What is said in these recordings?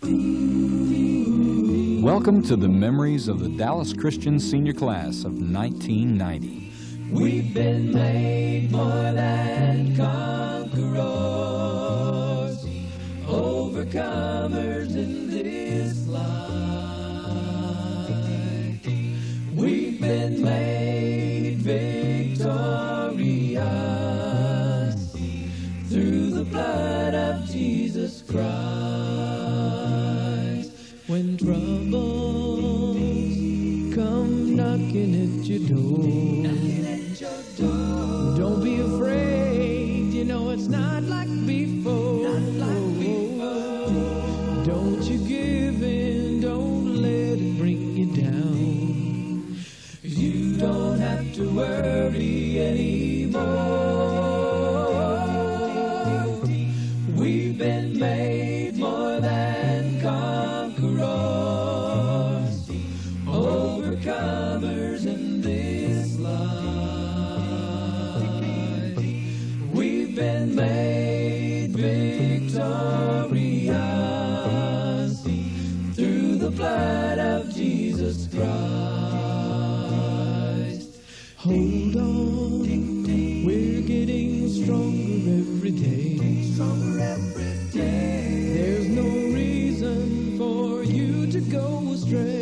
Welcome to the memories of the Dallas Christian Senior Class of 1990. We've been made more than conquerors, overcomers in this life. We've been made victorious through the blood of Jesus Christ. When troubles come knocking at your door, don't be afraid, you know it's not like before. Don't you give in, don't let it bring you down. You don't have to worry anymore. We've been made more than conquerors, overcomers in this life. We've been made victorious through the blood of Jesus Christ. Hold on, we're getting stronger every day. Stronger every day. There's no reason for you to go astray.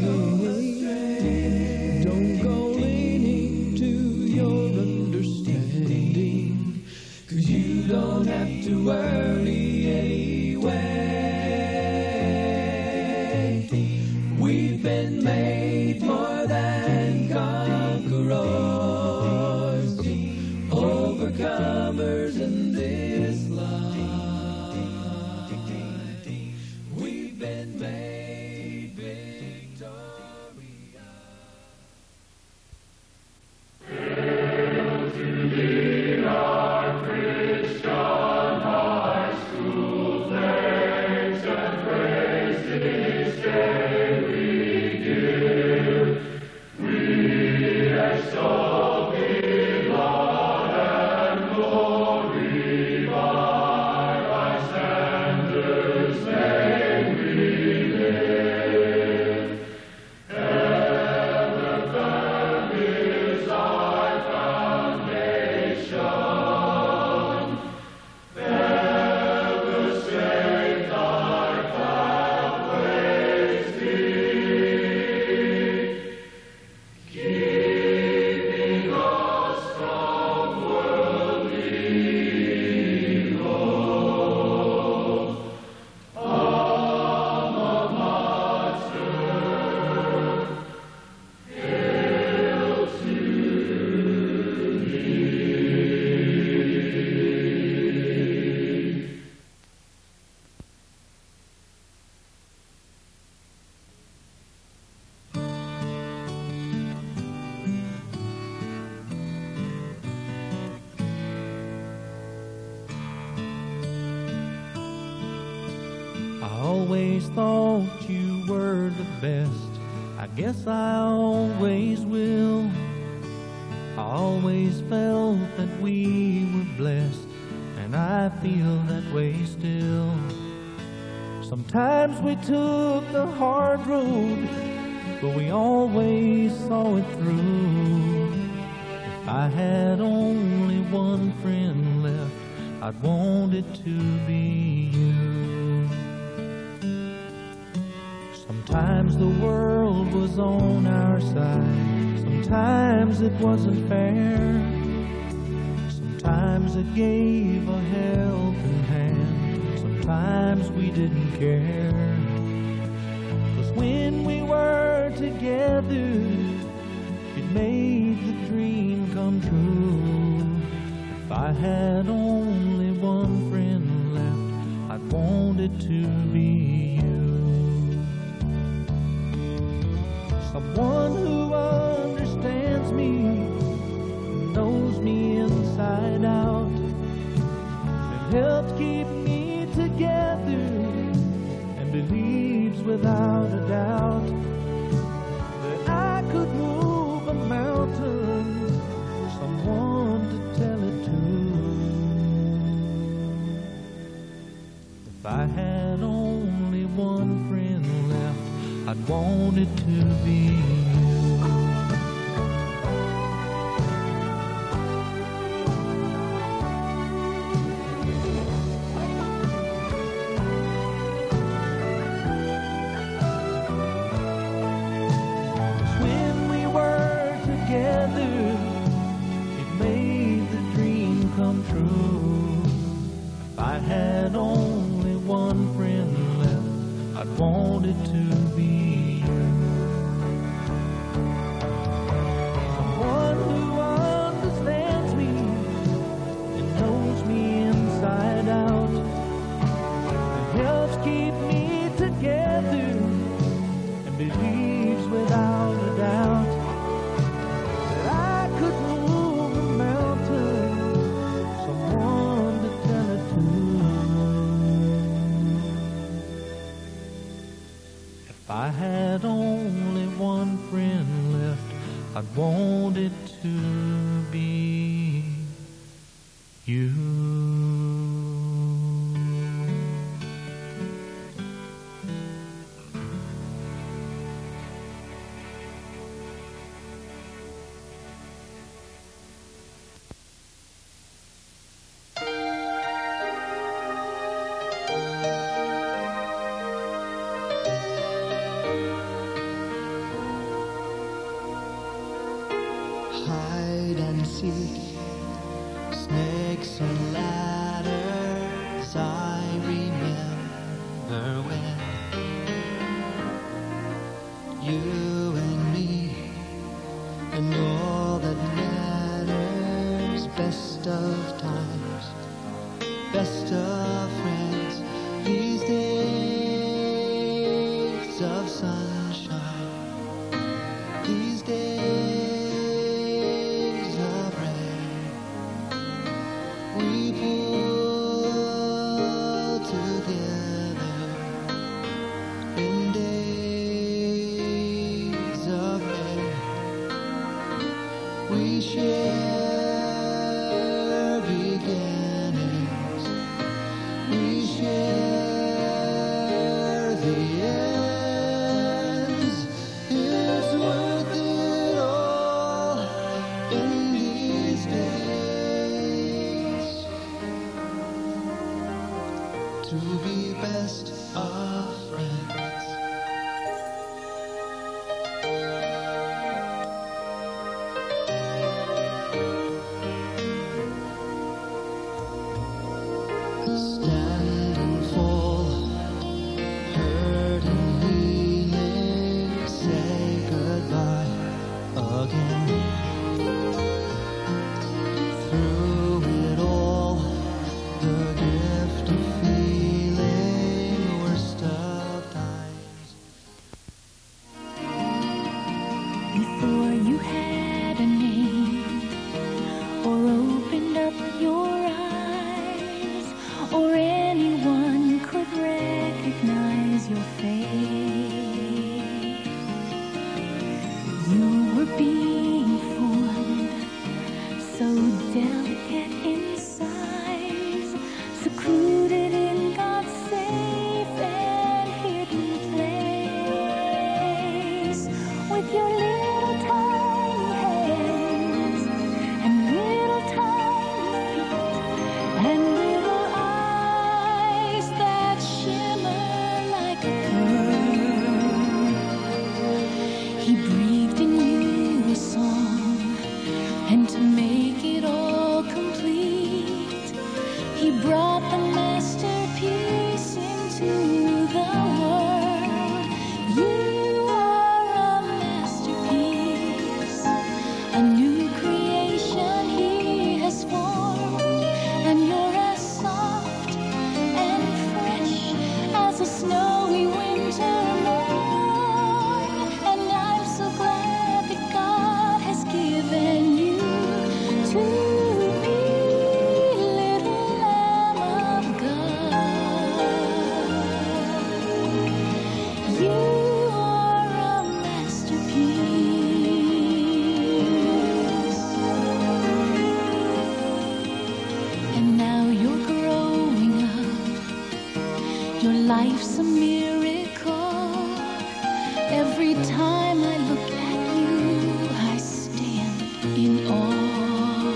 Don't go leaning to your understanding, 'cause you don't have to worry anyway. We've been made more than conquerors, overcomers in this life. We've been made victorious. I always thought you were the best. I guess I always will. I always felt that we were blessed, and I feel that way still. Sometimes we took the hard road, but we always saw it through. If I had only one friend left, I'd want it to be you. Sometimes the world was on our side, sometimes it wasn't fair. Sometimes it gave a helping hand, sometimes we didn't care. 'Cause when we were together, it made the dream come true. If I had only one friend left, I'd want it to be you. Someone who understands me, knows me inside out, and helps keep me together, and believes without a doubt that I could move a mountain. Someone to tell it to. If I had only one I'd want it to be you. When we were together, it made the dream come true. If I had only one friend left, I'd want it to be you. Someone who understands me and knows me inside out, and helps keep me together and believes without a doubt that I could move a mountain. Someone to tell it to. If I had only one friend left, I'd want it to be you. Hide and seek, snakes and ladders, I remember when you and me and all that matters, best of times, best of friends, these days of sunshine, these days of rain, we pull together in days of rain. We share beginnings, we share the ends. It's worth it all in these days to be best of friends. Stand and fall, hurt and healing, say goodbye again. Through it all, the gift of feeling, worst of times. Before you had a name, or opened up your eyes, or anyone could recognize your face, you were being formed, so delicate in size, secluded in God's safe and hidden place, with your little tiny hands and little tiny feet and little eyes that shimmer like a pearl. He breathed in you a song, and to make it all complete, he brought the masterpiece into the world. You are a masterpiece, a new creation he has formed, and you're as soft and fresh as a snowy winter morn. And I'm so glad that God has given you to me, little Lamb of God. You are a masterpiece. And now you're growing up, your life's a miracle. Every time I look at you, I stand in awe,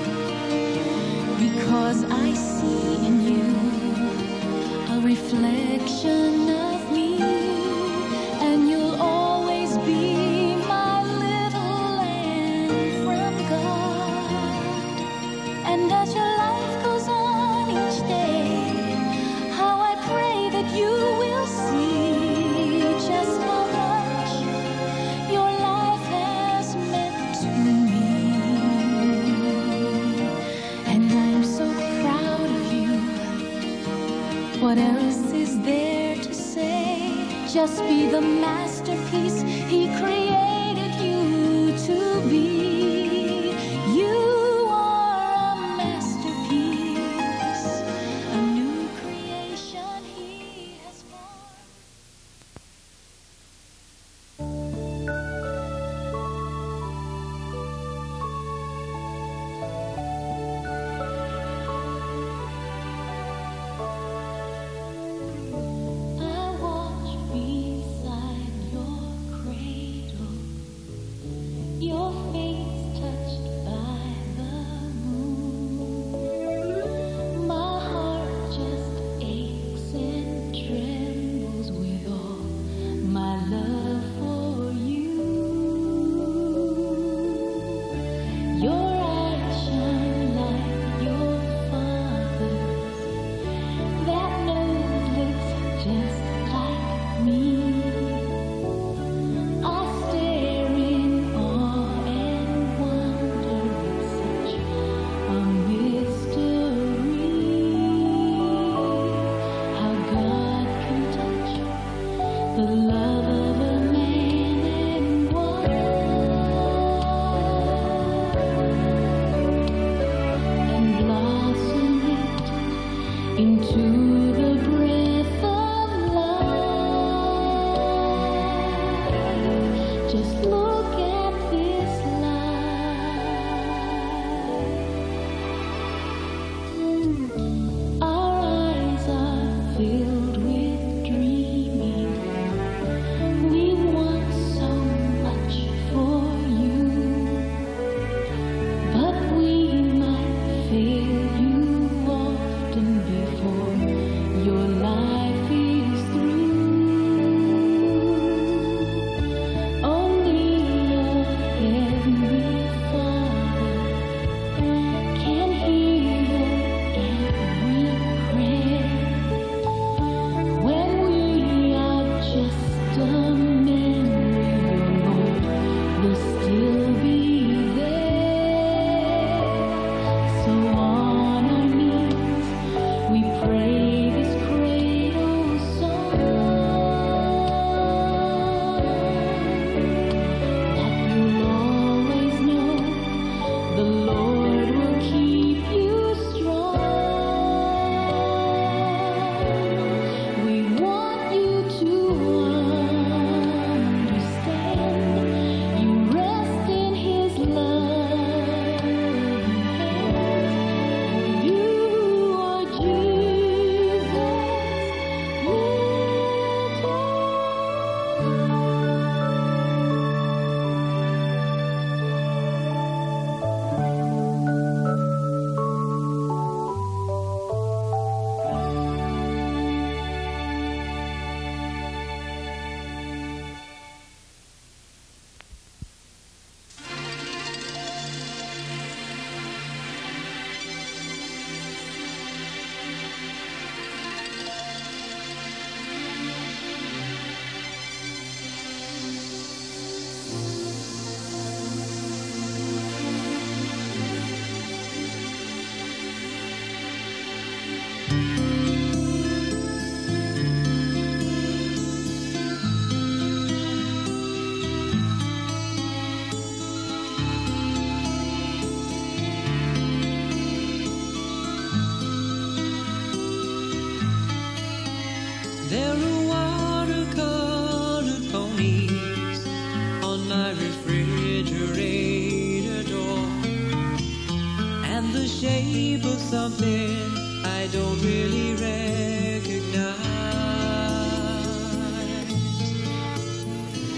because I see in you a reflection of me, and you'll always be my little lamb from God. And as your life goes on each day, how I pray that you will see just how much your life has meant to me. And I'm so proud of you. What else is there to say? Just be the masterpiece He created you to be. You are a masterpiece, a new creation He has formed. I watch beside your cradle, your face touched by the moon. My heart just aches and trembles with all my love for you. Your eyes shine like your father's, that nose looks just like me. I stare in awe and wonder, it's such a mystery how God can touch the love of a man and woman and blossom it into the breath of life. Just look at this life. Our eyes are filled with dreaming. We want so much for you, but we might fail you often before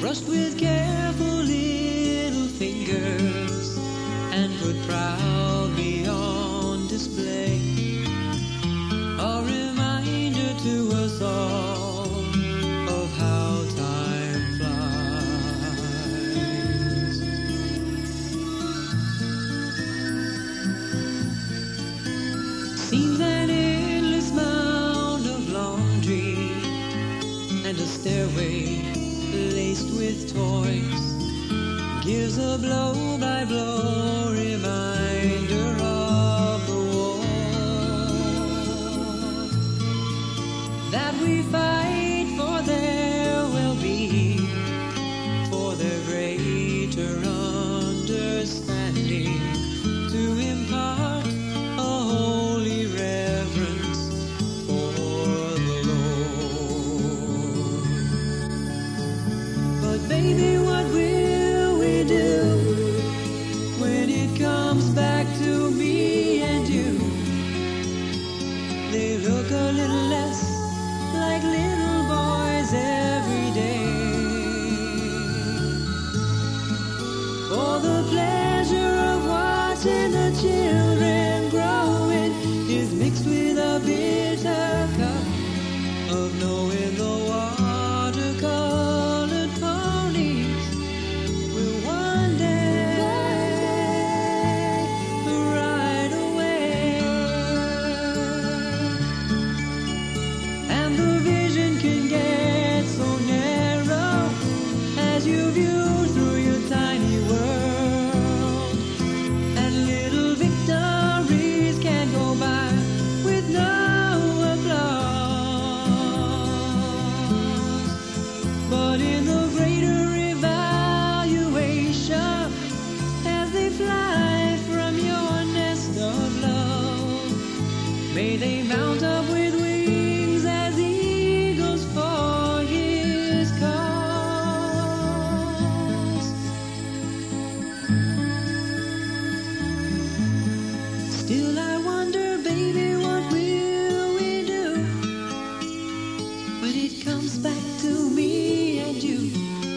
brushed with careful little fingers and put proudly on display. A reminder to us all of how time flies. Seems an endless mound of laundry and a stairway laced with toys gives a blow-by-blow reminder of the war that we fight for their well-being, for their greater understanding, to impart a holy reverence for the Lord. But baby, what will we do when it comes back to me and you? They look a little less like little boys every day. For the pleasure of watching the children growing is mixed with a bitter cup of knowing the watercolored ponies will one day ride away. And the vision can get so narrow as you view through your tiny world, and little victories can go by with no applause. But in the greater evaluation, as they fly from your nest of love, may they mount up with wings as eagles for his cause. Still I wonder, baby, what will we do when it comes back to me and you?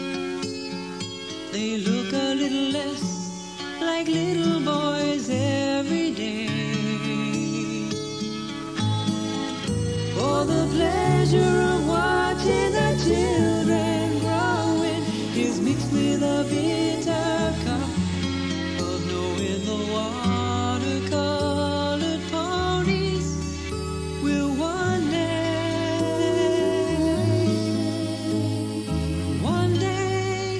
They look a little less like little boys every day. For the pleasure of watching the children growing is mixed with a bitter cup of knowing the watercolored ponies will one day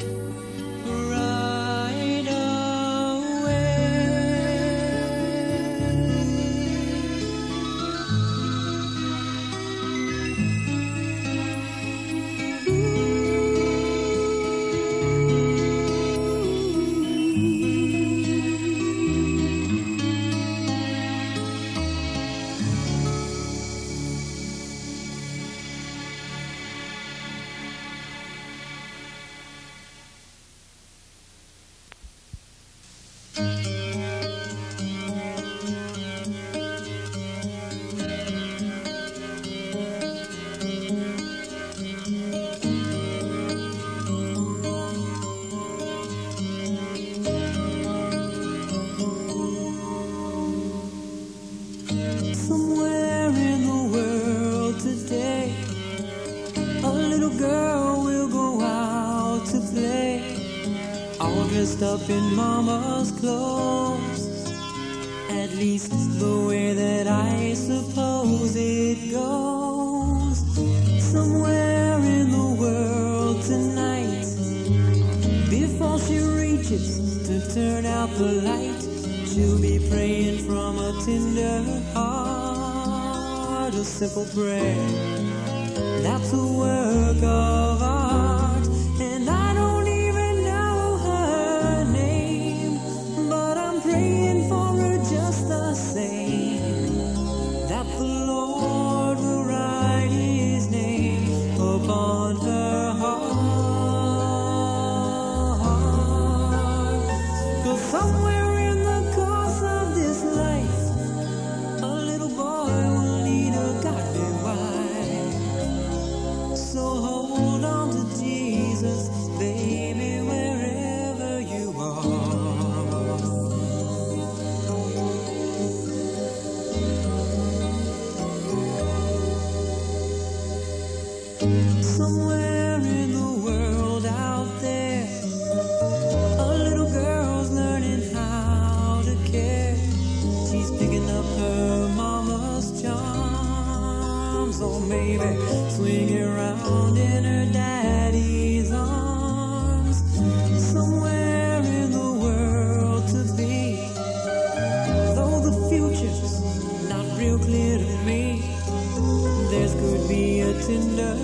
ride away. Somewhere in the world today, a little girl will go out to play, all dressed up in mama's clothes. At least the way that I suppose it goes. Somewhere in the world tonight, before she reaches to turn out the light, she'll be praying from a tender heart, a simple prayer that's a work of art. And I don't even know her name, but I'm praying for her just the same, that the Lord will write his name upon her heart. 'Cause somewhere in the course of this life, a little boy will need a godly wife. So hold on to Somewhere in the world out there, a little girl's learning how to care. She's picking up her mama's charms, or maybe swinging around in her daddy's arms. Somewhere in the world to be, though the future's not real clear to me, there's could be a tender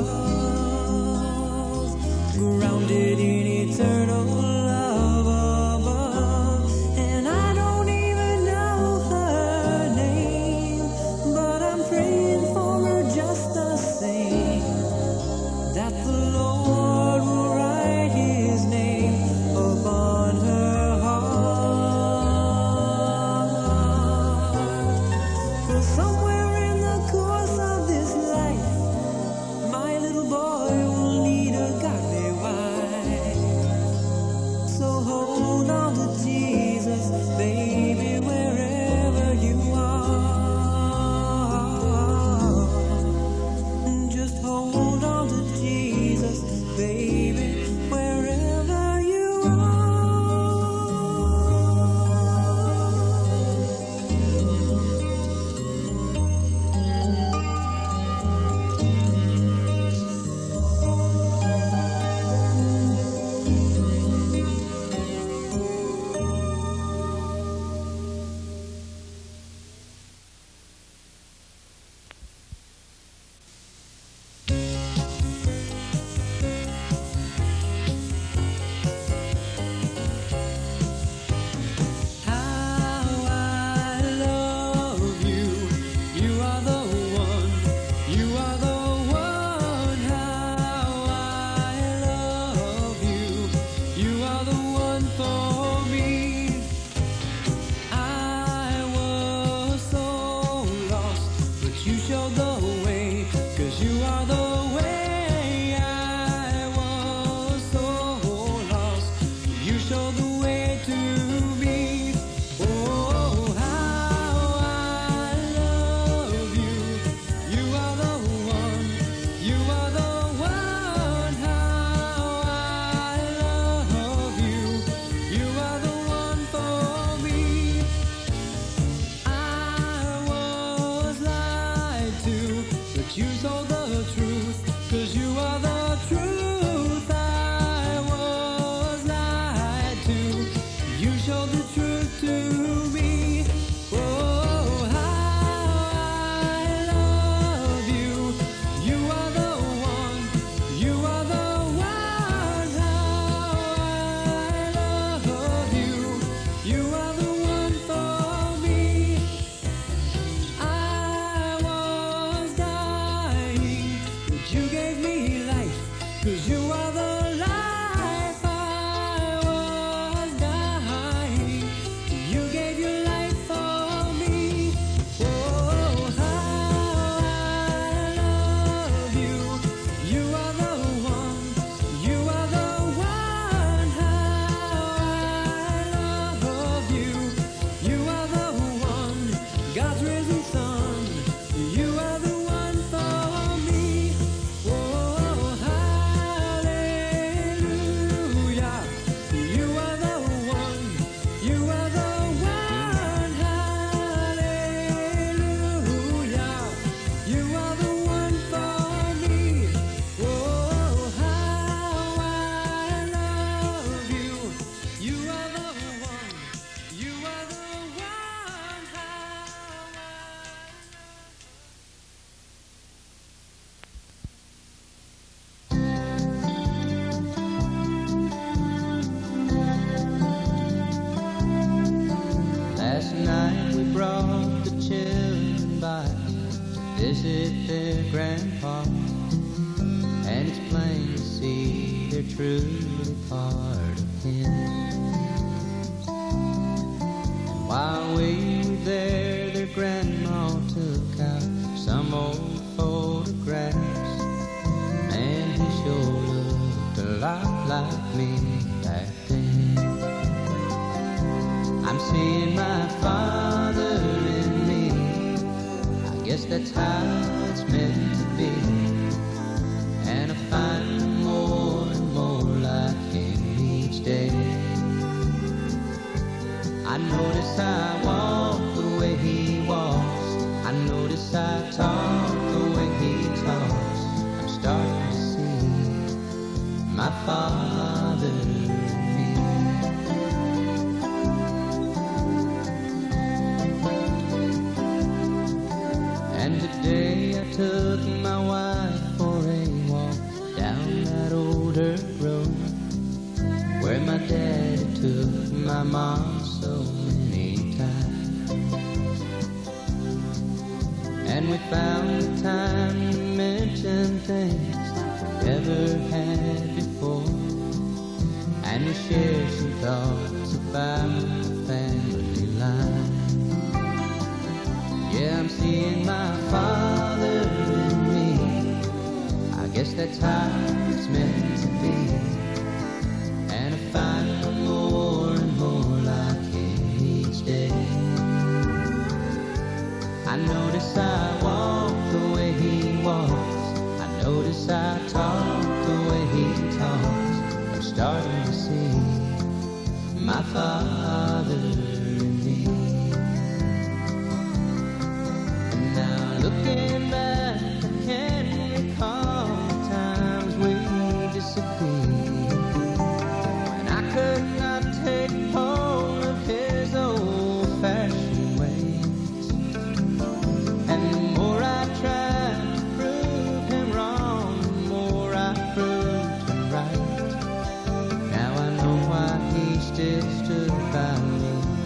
love, grounded in eternal love above. And I don't even know her name, but I'm praying for her just the same, that the Lord will write his name upon her heart. 'Cause somewhere in the course of this life, my little boy will need a godly wife. So hold on to Jesus, baby, wherever you are. Just hold on to Jesus, baby, wherever you are. How I love you, you are the one, you are the one. How I love you, you are the one for me. I was so lost, but you showed the way, 'cause you are the way. I was so lost, you showed the way to me. Oh, how I love you, you are the one, you are the one. How I love you, you are the one for me. I was lied to, but you told the truth, 'cause you are the truth. I was lied to, you showed the truth to me. Oh, how I love you, you are the one, you are the one. How I love you, you are the one for me. I was dying, but you gave me life, 'cause you are the life. I was dying, you gave your life for me. Oh, how I love you, you are the one, you are the one. How I love you, you are the one, God's risen Son, you are the one for me. Oh, hallelujah, you are the one, you are the one. Hallelujah, you are the one for me. Oh, how I love you, you are the one, you are the one. How Last night we brought the children by to visit their grandpa, and it's plain to see they're truly part of him. And while we were there, their grandma took out some old photographs, and he sure looked a lot like me back then. I'm seeing my father in me. I guess that's how it's meant to be. wife for a walk down that old dirt road where my daddy took my mom so many times. And we found the time to mention things we never had before, and we shared some thoughts about the family line. Yeah, I'm seeing my father in me. I guess that's how it's meant to be. And I find more and more like him each day. I notice I walk the way he walks. I notice I talk the way he talks. I'm starting to see my father in me. And now looking back, I can't recall the times we disagreed, when I could not take hold of his old-fashioned ways. And the more I tried to prove him wrong, the more I proved him right. Now I know why he still stood by me.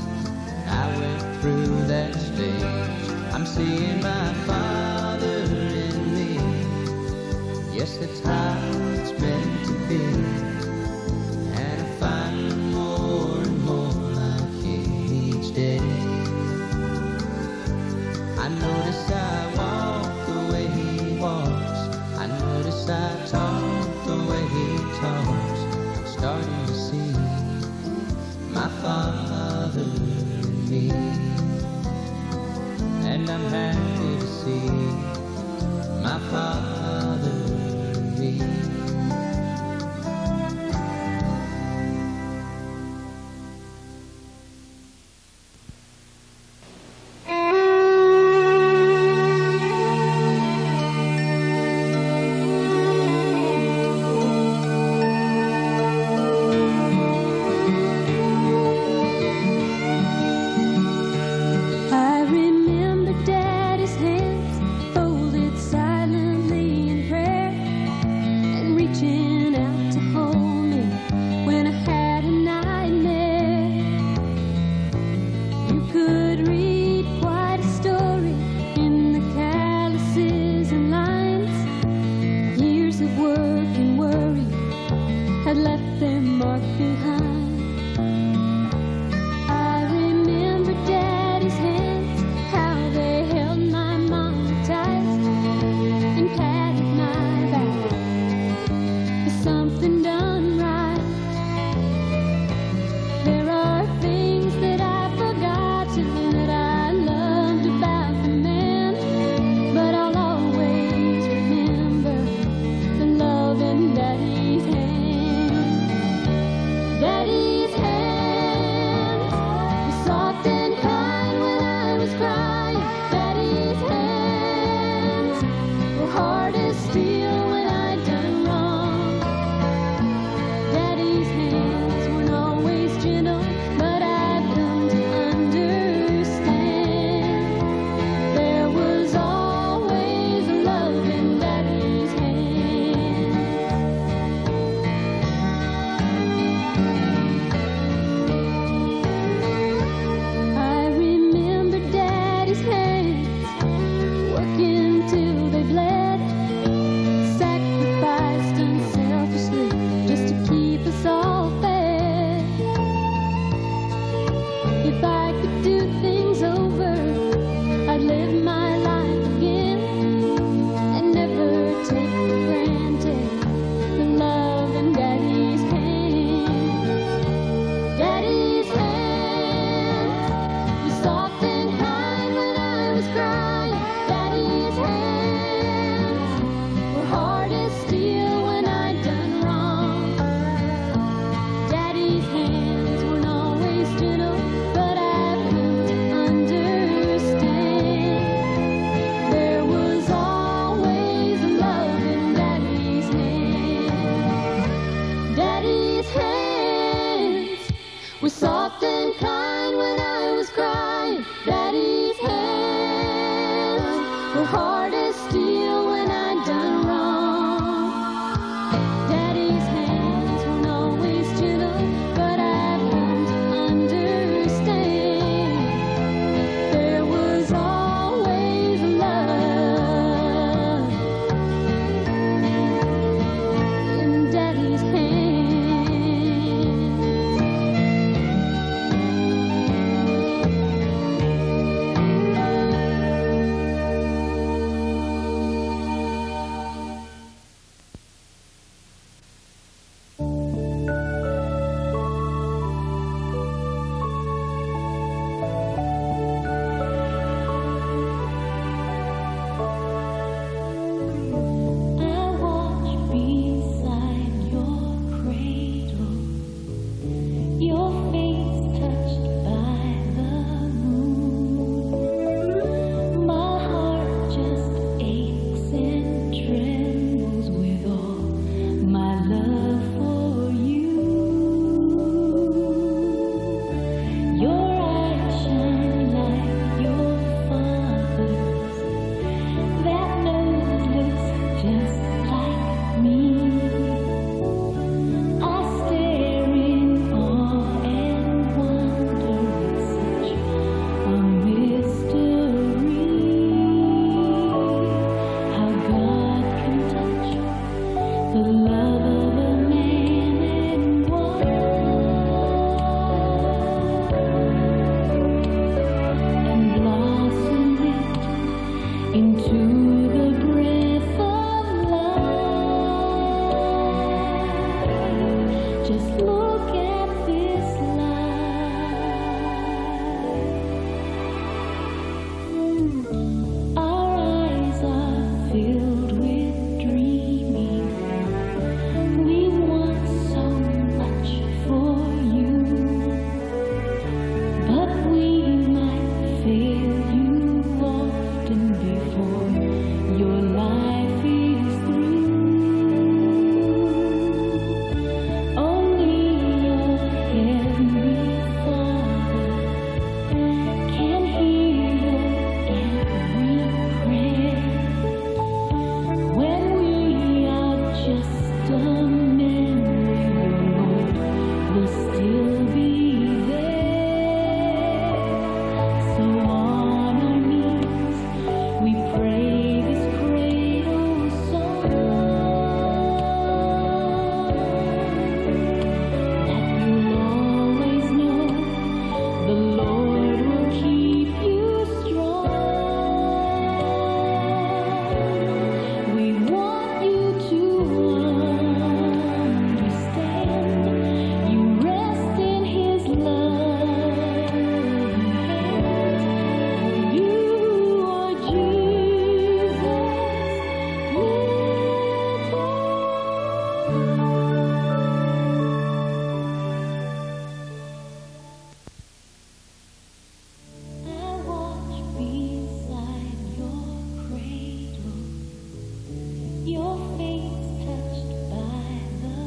Your face touched by the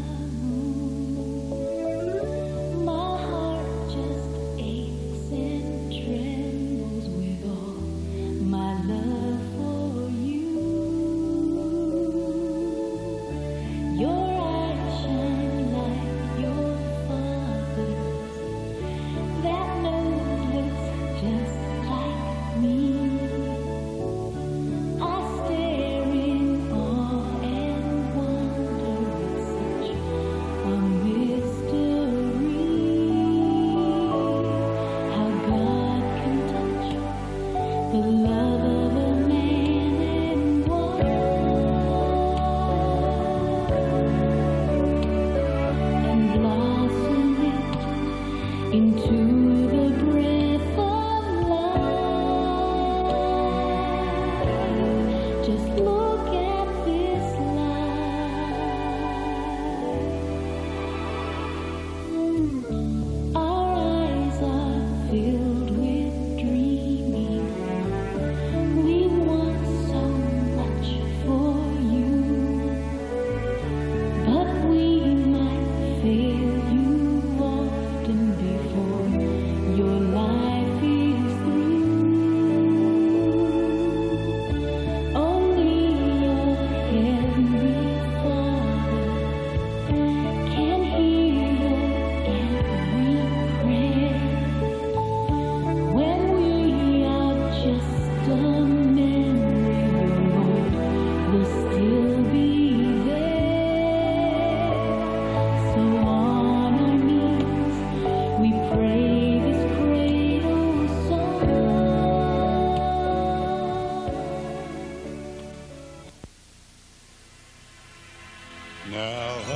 moon. My heart just aches and trembles with all my love for you. Your eyes shine like your father's. That nose looks just like me. I stare in awe and wonder. It's such a mystery how God can touch the love of a man and woman and blossom it into the breath of life. Just look at this life. Our eyes are filled with dreaming. We want so much for you, but we might fail you often before your life is through. Only your heavenly Father can hear your every prayer. When we are just a memory, your Lord will still be there. So on our knees we pray this cradle song. Now I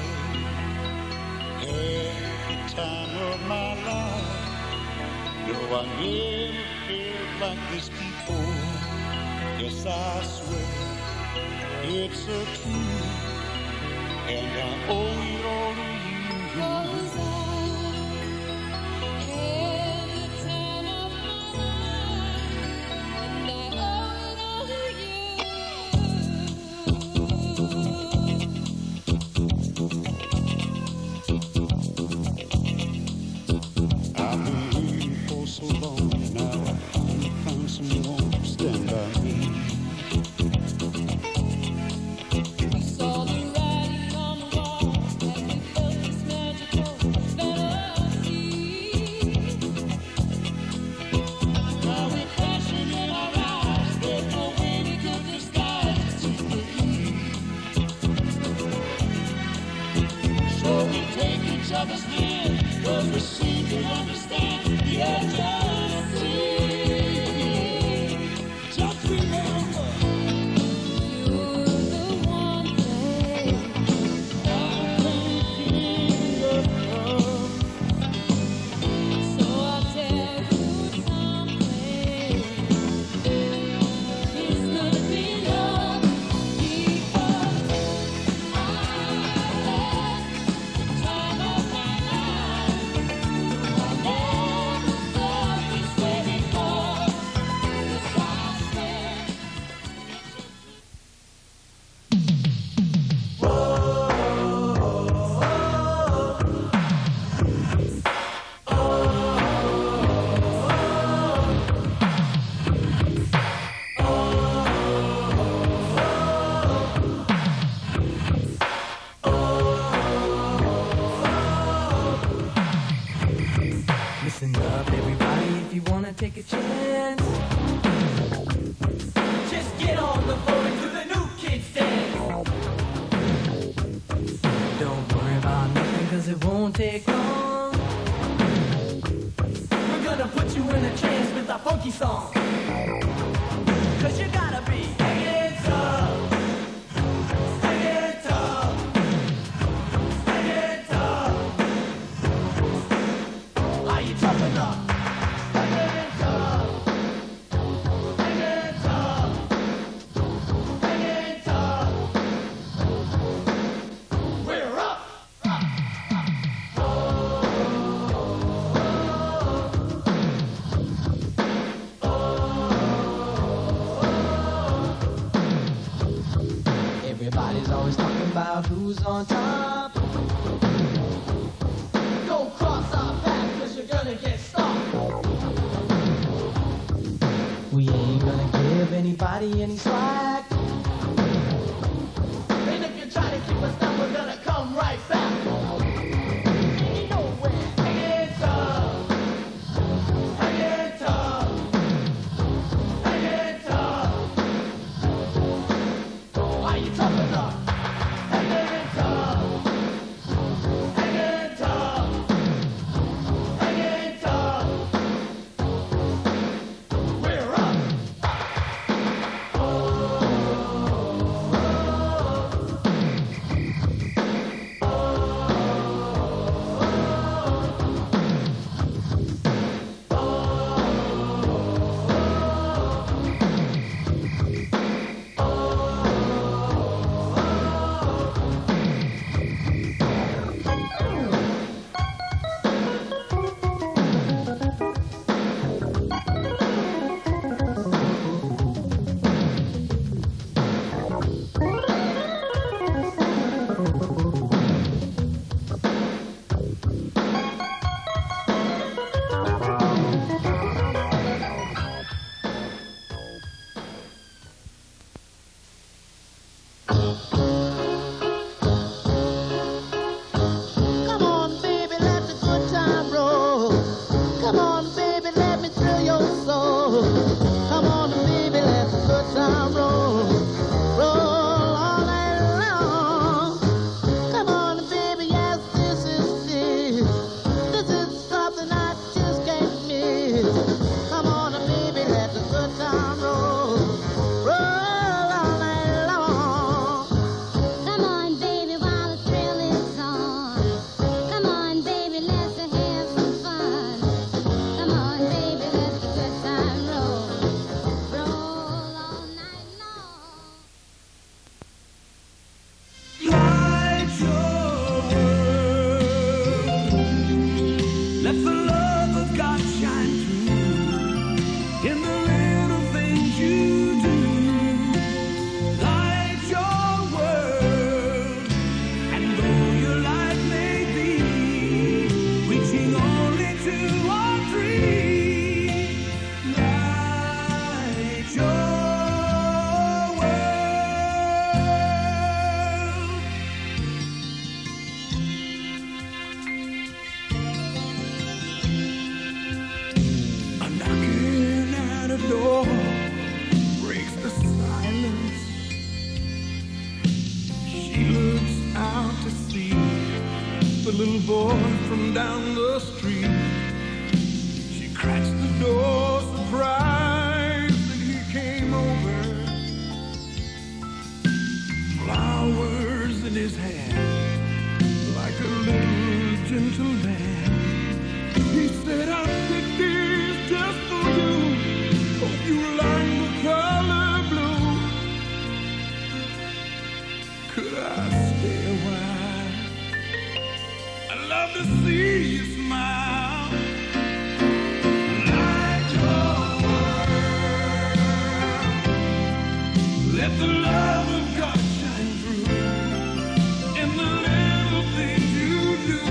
had the time of my life. No, I never felt like this before. Yes, I swear it's a truth, and I owe it all to you. I've been waiting for so long, and now I finally found someone to stand by me. We saw the writing on the wall, and we felt this magical fantasy. Now we're flashing in our eyes, there's no way we could disguise secretly. So we take each other's hand, 'cause we seem to understand the urgency. Just remember, You're the one thing. So I'll tell you something. It's gonna be love because I had the time of my life. I never felt this way before. 'Cause I swear. Listen up, everybody, if you wanna take a chance. Just get on the floor and do the new kids dance. Don't worry about nothing, 'cause it won't take long. We're gonna put you in a trance with our funky song. 'Cause you gotta be hanging tough. Hanging tough. Hanging tough. Are you tough enough? Hanging tough. Hanging tough. Hanging tough. We're up. Oh, Everybody's always talking about who's on top. Don't cross our path, cause you're gonna get stopped. We ain't gonna give anybody any slack. And if you try to keep us down, we're gonna come right back. Ain't nowhere. Hanging tough. Hanging tough. Hanging tough. Are you tough enough? Hanging tough. Hanging tough. Hanging tough. We're up. Come on, baby, let the good time roll. Come on, baby, let me thrill your soul. Come on, baby, let the good time roll. Roll all night long. Come on, baby, yes, this is it. This is something I just can't miss. Come on, baby, let the good time roll. Roll all night long. Come on, baby, while the thrill is on. Come on, baby, let's have some fun. Come on, baby, let the good time roll. Roll all night long. Light your world. Let the love of God shine through in the little things you do. Light your world, and though your life may be reaching only 2 or 3, light your world. A knocking at a door breaks the silence. She looks out to see the little boy from down the street. She cracks the door, surprised that he came over. Flowers in his hand, like a little gentle lamb. He said, I picked these just for you. Hope you like the color blue. Could I stay a while? I'd love to see you smile. Light your world. Let the love of God shine through in the little things you do.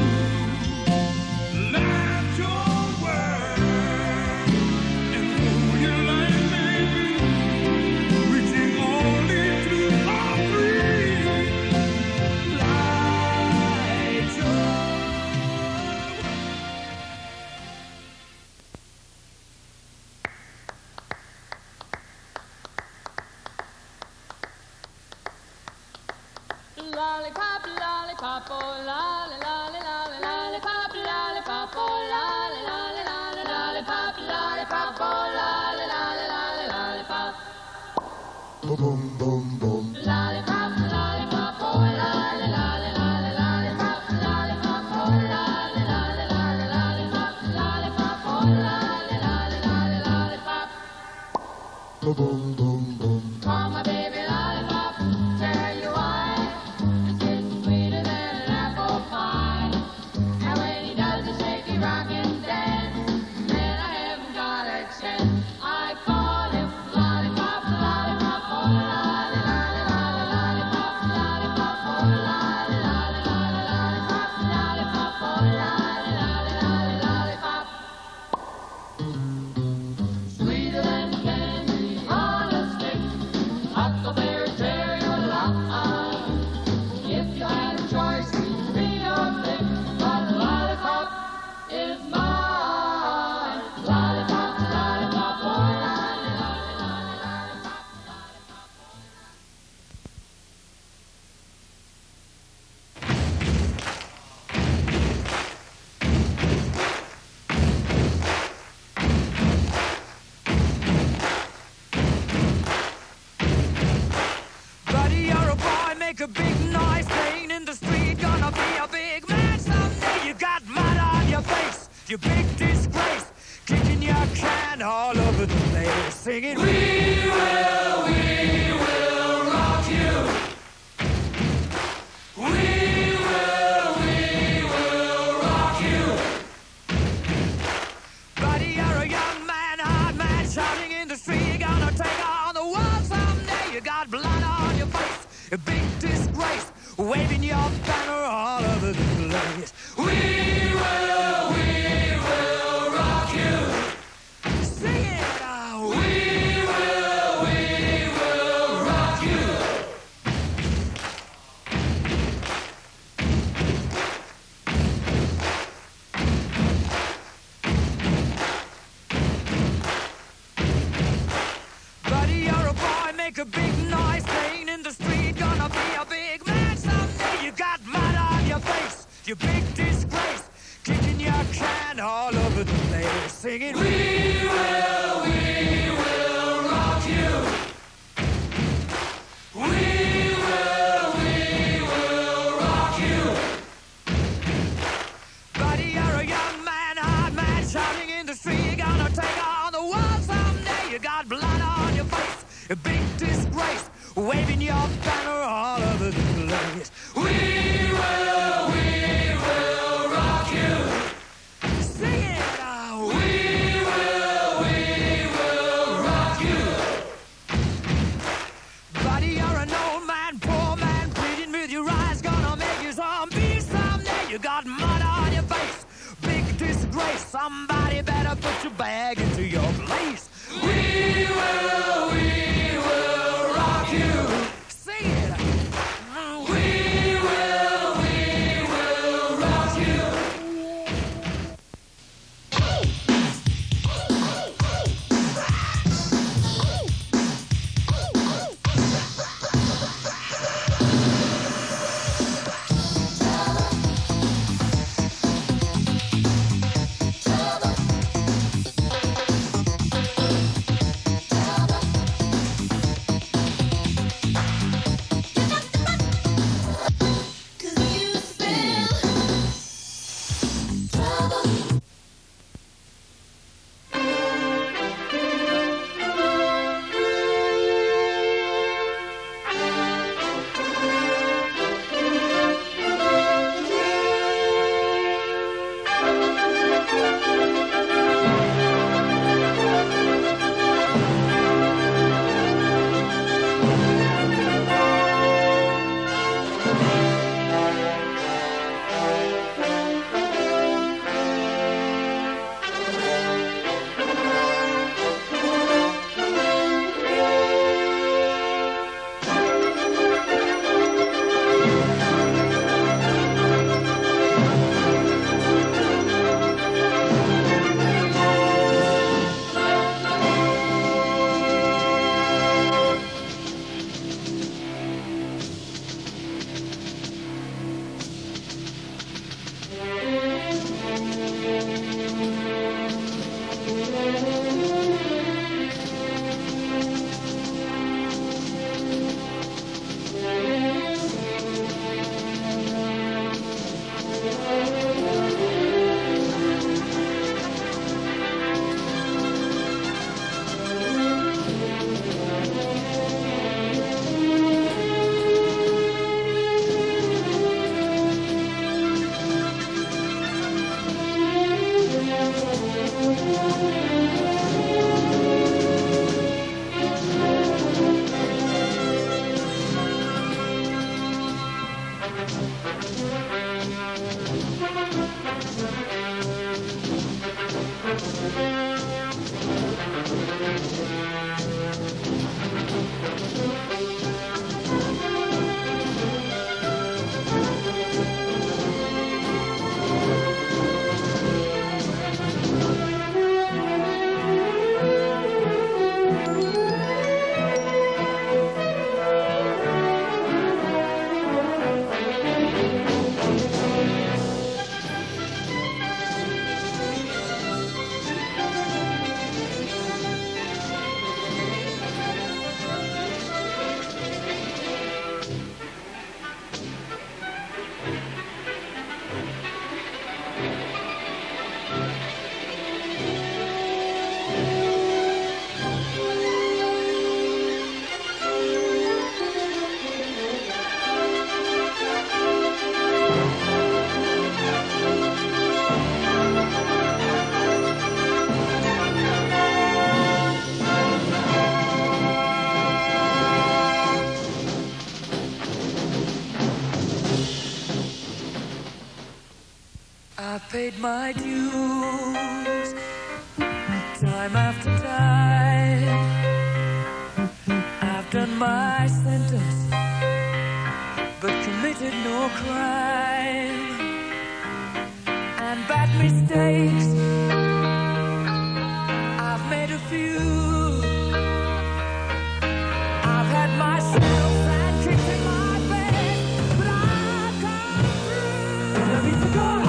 Light your world, and though your life may be reaching only 2 or 3, light your Lollipop, lollipop, oh lolly, lolly, lolly, lollipop, lollipop, oh lolly, lolly, lolly, lollipop, lollipop, oh lolly, lolly, lolly, lollipop. Boom, boom, boom. Lollipop, lollipop, oh lolly, lolly, lolly, lollipop, lollipop, oh lolly, lolly, lolly, lollipop, lollipop, oh lolly, lolly, lolly, lollipop. Boom, boom, boom, boom. Oh my baby lollipop, tell you why, it's getting sweeter than an apple pie. make a big noise playing in the street. Gonna be a big man someday. You got mud on your face, you big disgrace. Kicking your can all over the place, singing, we will rock you. We will rock you. Buddy, you're a young man, hard man, shouting in the street. You're gonna take on the world someday. You got blood on your face, a big disgrace, waving your banner all over the place. We will rock you. Sing it out. We will rock you. Buddy, you're a boy, make a big noise playing in the street. Gonna be a big man someday. You got mud on your face, you big disgrace, kicking your can all over the place, singing, we will rock you. We will rock you. Buddy, you're a young man, hard man, shouting in the street. You're gonna take on the world someday. You got blood on your face, a big disgrace, waving your banner all over the place. We will rock you. Sing it out. We will rock you. Buddy, you're an old man, poor man, pleading with your eyes. Gonna make you zombie someday. You got mud on your face, big disgrace. Somebody better put your bag into your place. We will rock you. Sing it. We will rock you. I've paid my dues time after time. I've done my sentence, but committed no crime. And bad mistakes, I've made a few. I've had my shells and kicks in my bed, but I've come through. Gonna be the girl.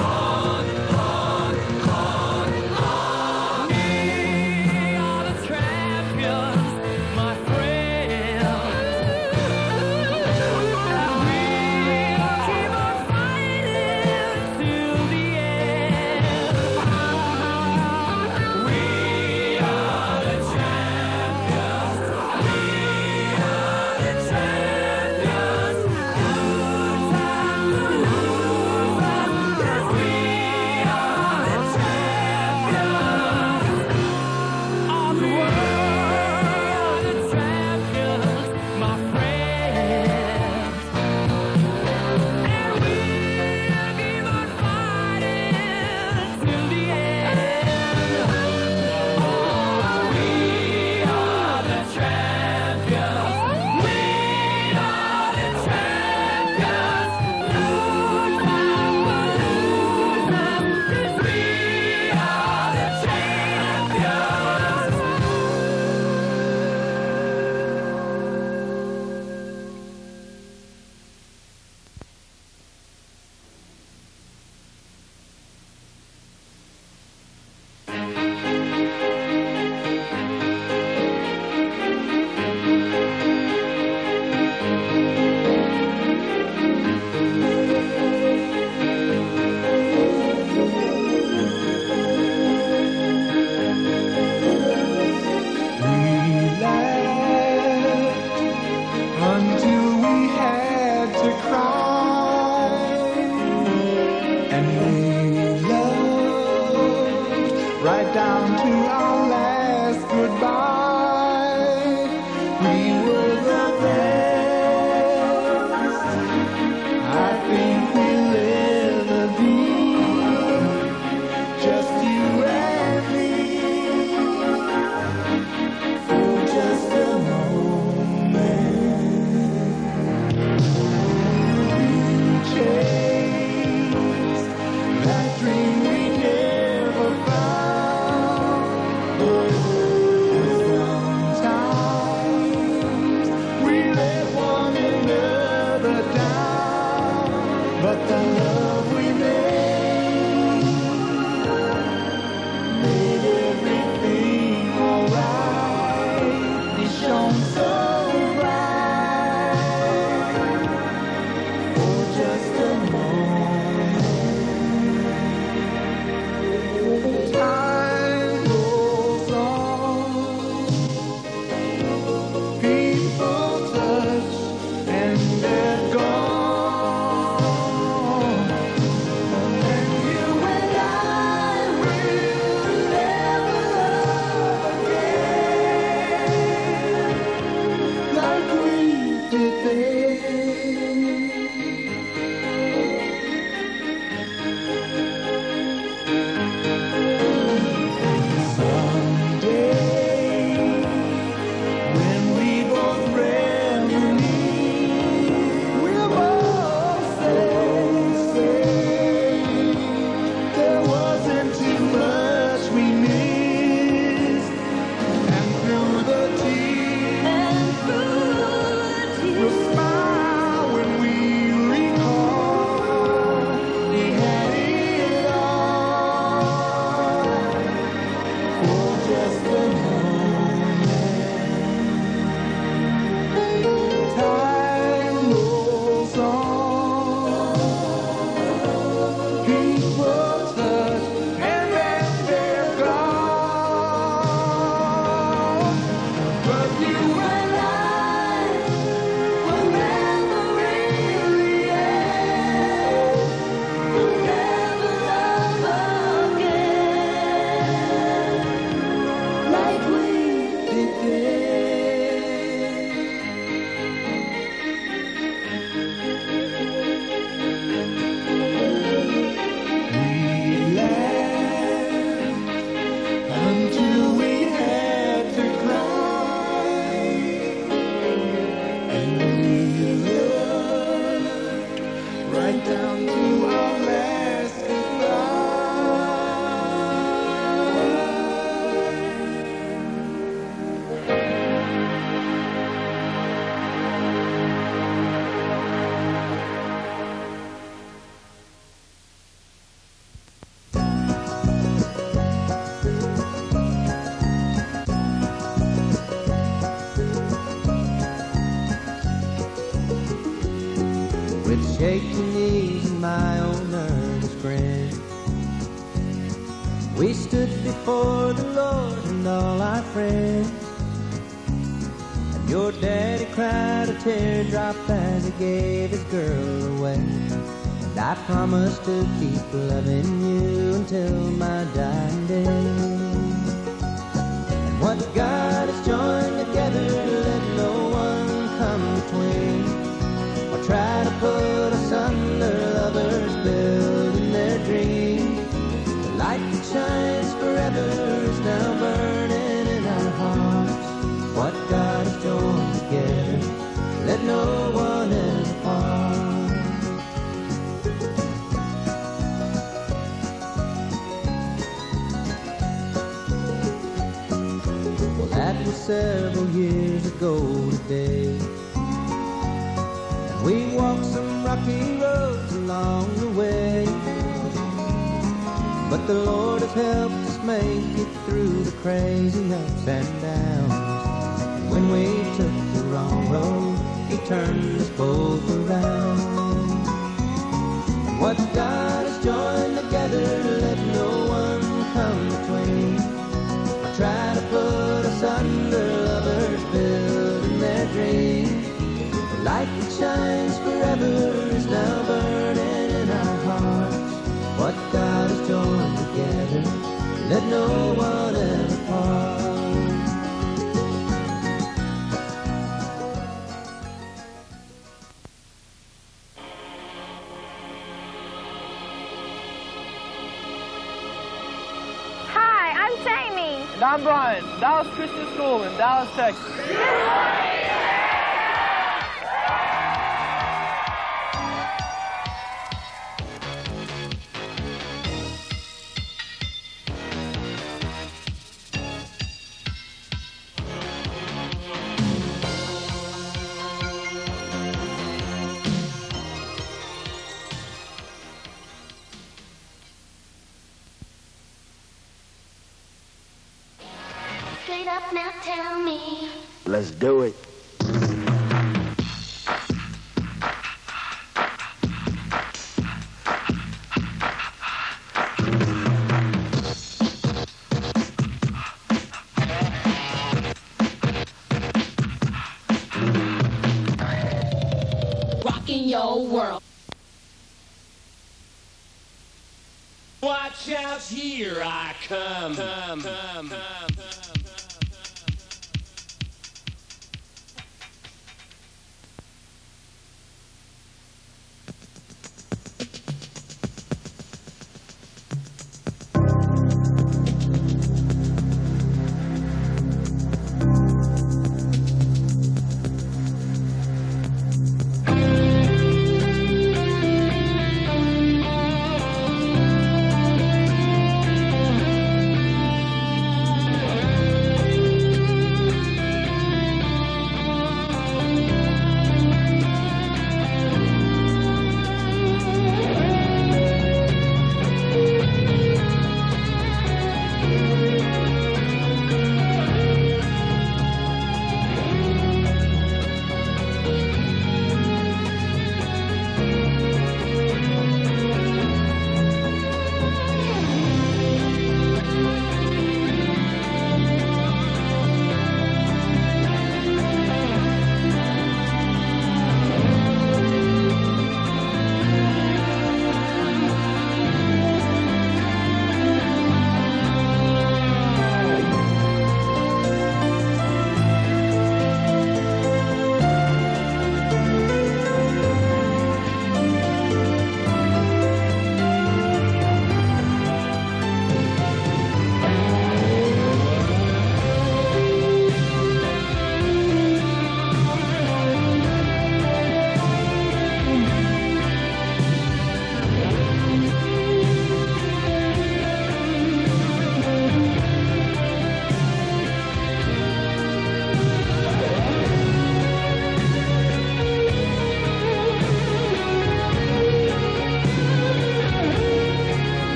Right down to our last goodbye. We were the best I think we'll ever be. Just you and me for just a moment. We chased that dream we never found. with shaking knees and my own earnest grin. We stood before the Lord and all our friends, and your daddy cried a teardrop as he gave his girl away. And I promised to keep loving you until my dying day. And what God has joined together, let no one come between, or try to put asunder lovers building their dreams. The light that shines forever is now burning in our hearts. What God has joined together, let no one ever part. Well, that was several years ago today. We walked some rocky roads along the way, but the Lord has helped us make it through the crazy ups and downs. And when we took the wrong road, He turned us both around. And what God has joined together, let no one come between, or try to put asunder lovers building their dreams. The light that shines forever is now burning in our hearts. What God has joined together, let no one ever part. Hi, I'm Jamie. And I'm Brian, Dallas Christian School in Dallas, Texas. Straight up now, tell me. Let's do it. Rocking your world. Watch out, here I come.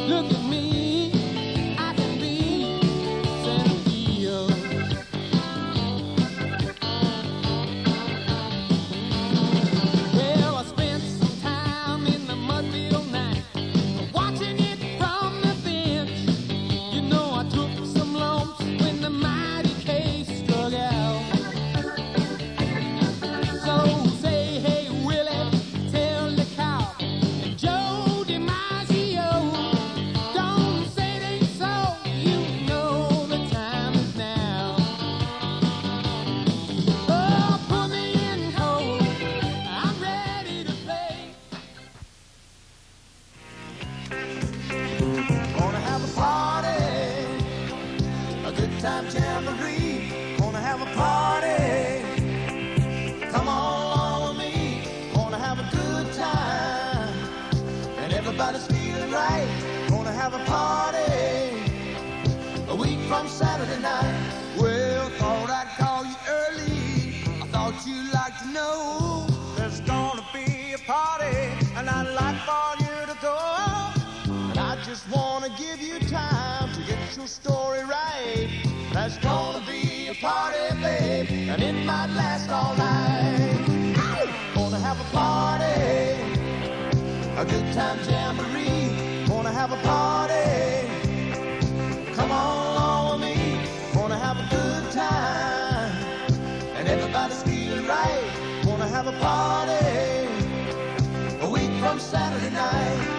Look at me, I can be sentimental. Well, I spent some time in the Mudville night, watching it from the bench. You know, I took some lumps when the mighty case struck out. So say, hey, Willie, tell the cow, and Joe DiMaggio, don't say it ain't so, you know the time is now. Oh, put me in cold, I'm ready to play. Gonna have a party, a good time jamboree. Gonna have a party, come on along with me. Gonna have a good time, and everybody's feeling right. Gonna have a party, a week from Saturday night. Well, thought I'd call you early. I thought you'd like to know there's gonna be a party, and I'd like for you to go. And I just wanna give you time to get your story right. There's gonna be a party, babe, and it might last all night. Gonna have a party, a good time jamboree. Gonna have a party, come on along with me. Gonna have a good time, and everybody's feeling right. Gonna have a party, a week from Saturday night.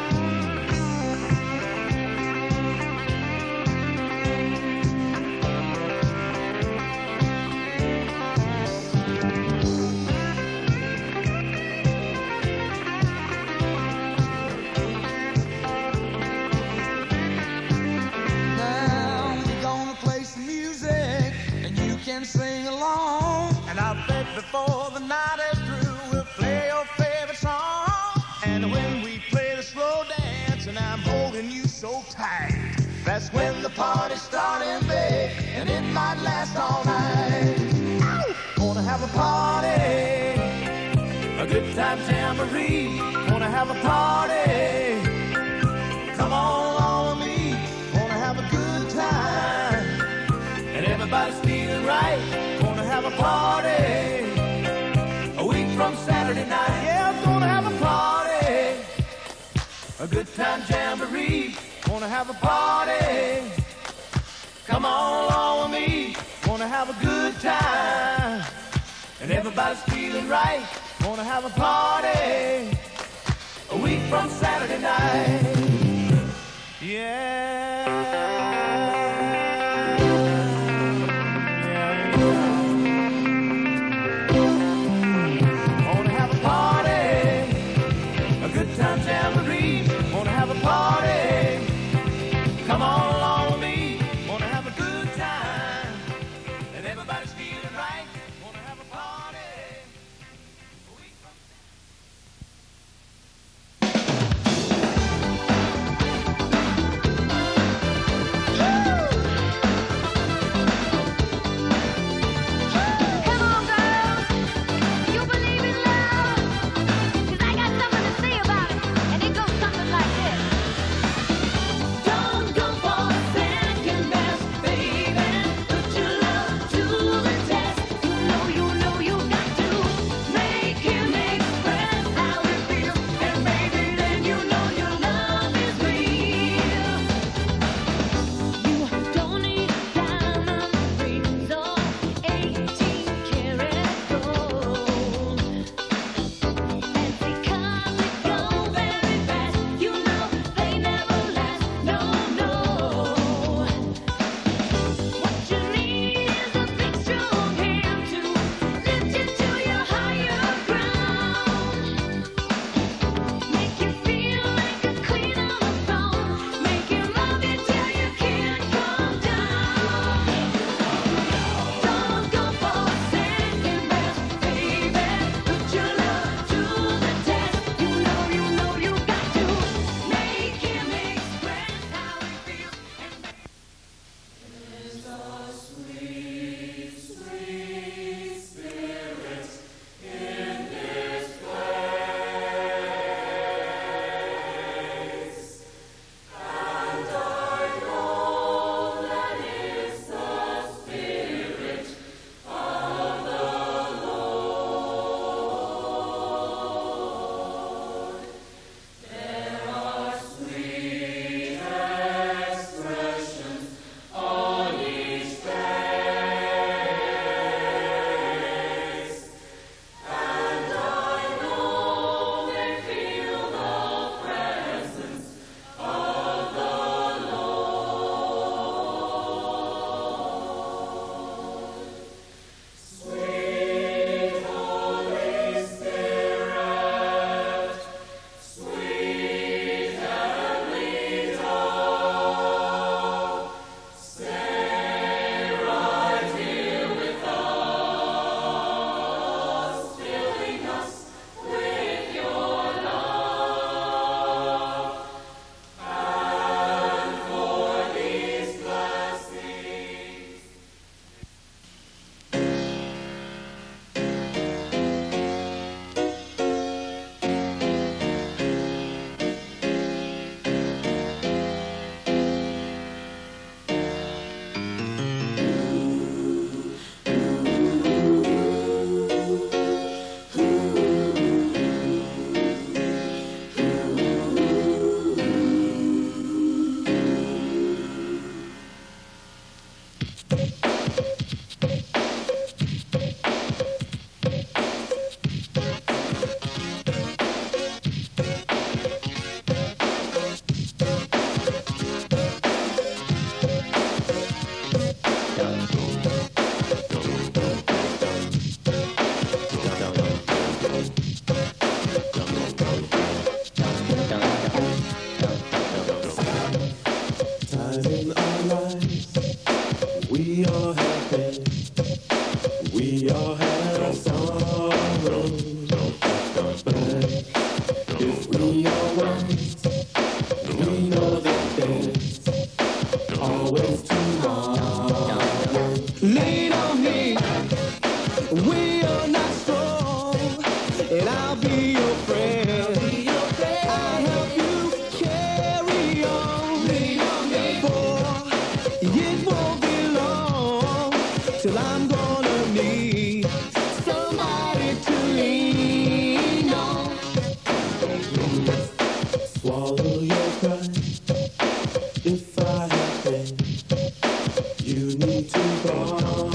Now we're gonna play some music, and you can sing along. And I bet before the night is through, we'll play your favorite song. And when we play the slow dance, and I'm holding you so tight, that's when the party's starting, babe, and it might last all night. Gonna have a party, a good time jamboree. Gonna have a party, come on along with me. Gonna have a good time, and everybody's feeling right. Gonna have a party, a week from Saturday night. Yeah, I'm gonna have a party, a good time jamboree. Gonna have a party, come on along with me. Gonna have a good time, and everybody's feeling right. Gonna have a party, a week from Saturday night. Gonna have a party, a good time jamboree. Gonna have a party, come on along with me. Gonna have a good time, and everybody's feeling right. Gonna have a party. time in our lives, we all have pain, we all have sorrow. But if we are wise, we know that there's always tomorrow. Lean on me, we are not strong, and I'll be your friend. I'll help you carry on. Lean on me, boy, it won't be long till I'm gonna need somebody to lean on. Swallow your pride. If I have pain, you need to borrow.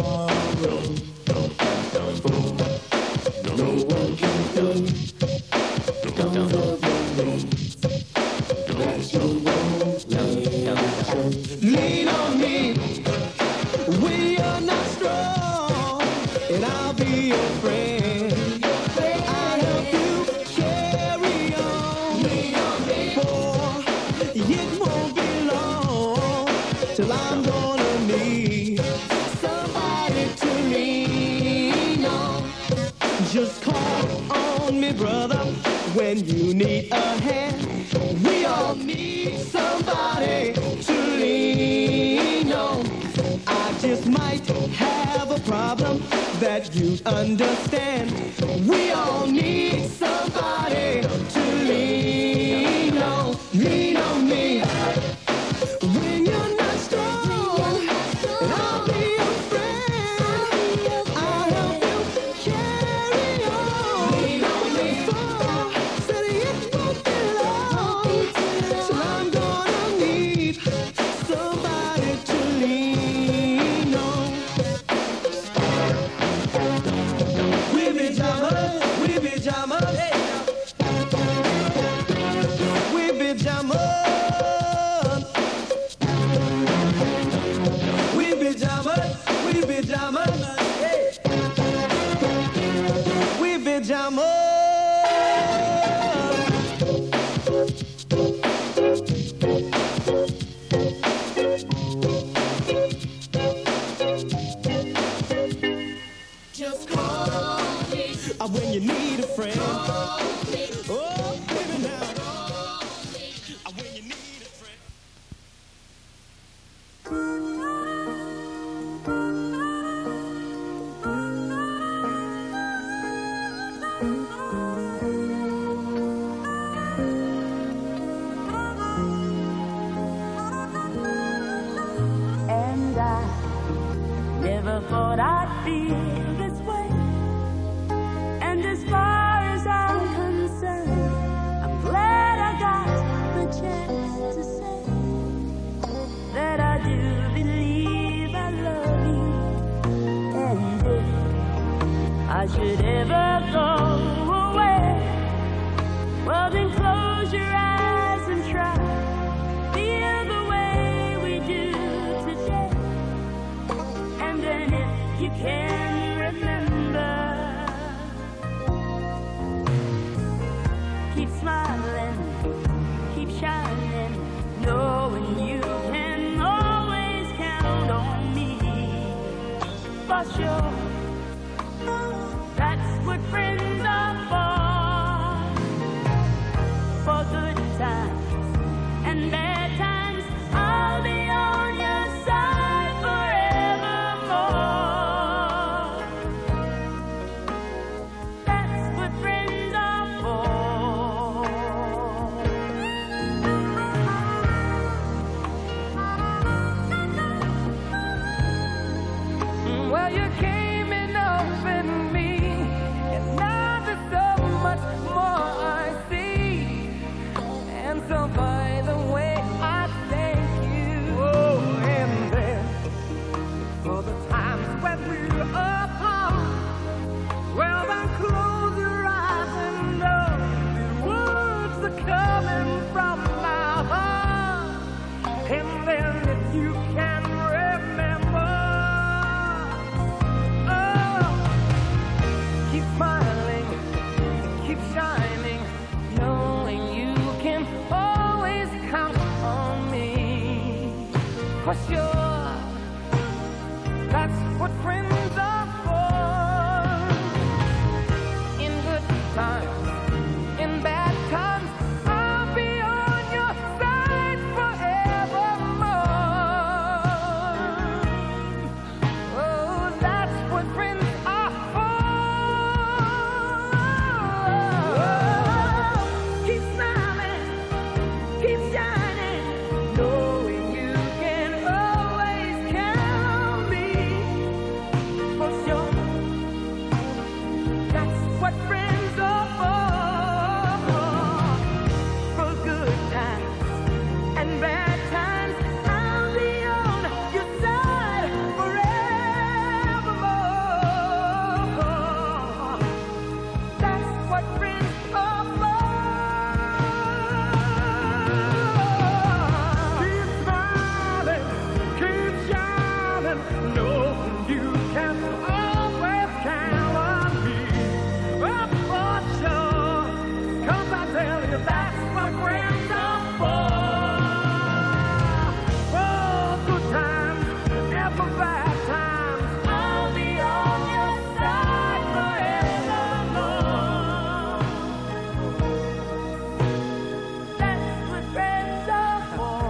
No one can fill down of your needs that you won't let. Lean on me, we are not strong, and I'll be your friend. I'll help you carry on. Lean on me, boy, it won't be long till I'm gonna need somebody to lean on. Just call on me, brother, when you need a hand. We all need somebody to lean on. I just might have a problem that you'd understand. We all need somebody to lean on. Lean on me when you're not strong, and I'll be your friend. I'll help you carry on. Lean on me, said it won't be long till I'm gonna need somebody to lean on. We be jammers, we be jammers, we be jammers. We be jammers, we be jammers, we be jammers. Just call me when you need a friend. Oh, baby, now. When you need a friend. And I never thought I'd feel this way. And as far as I'm concerned, I'm glad I got the chance to say that I do believe I love you. And if I should ever go away, well then close your eyes and try feel the way we do today. And then if you can remember for sure. That's what friends are for. In good times, in bad times, I'll be on your side forevermore. Oh, that's what friends are for. Keep smiling, keep shining, knowing you can always count on me. For sure, that's what friends are for. For good times and bad times, I'll be on your side forevermore. That's what friends are for. Keep smiling, keep shining, knowing you can always count on me. Oh, for sure, 'cause I tell you that's what friends are for. For good times and for bad times, I'll be on your side forevermore. That's what friends are for.